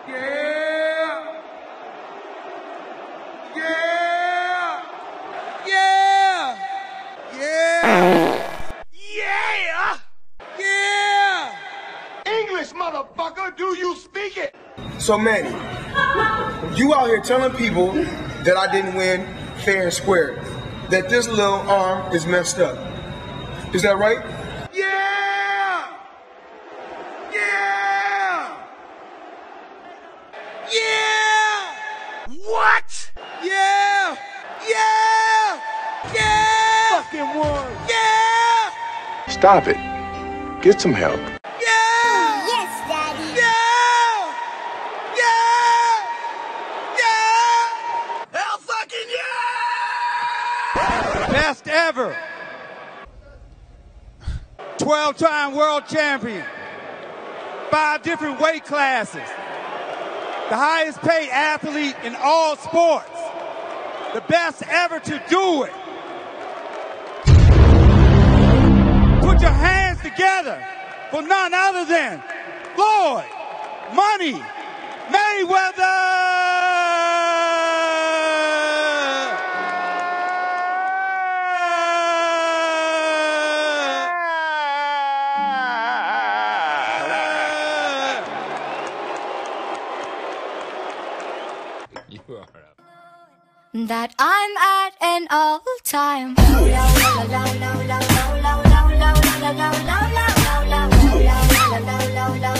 Yeah! Yeah! Yeah! Yeah! Yeah! Yeah! English, motherfucker, do you speak it? So Manny, you out here telling people that I didn't win fair and square, that this little arm is messed up. Is that right? Yeah! Yeah! Yeah! What? Yeah! Yeah! Yeah! Fucking word. Yeah! Stop it. Get some help. Yeah! Yes, Daddy. Yeah! Yeah! Yeah! Hell fucking yeah! Best ever. 12-time world champion. 5 different weight classes. The highest paid athlete in all sports. The best ever to do it. Put your hands together for none other than Floyd Money Mayweather! You are up. That I'm at an all-time low.